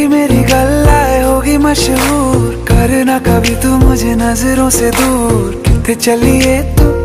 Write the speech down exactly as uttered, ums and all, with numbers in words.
तेरी मेरी गल्लाए होगी मशहूर, करना कभी तू मुझे नजरों से दूर। कितने चलिए तू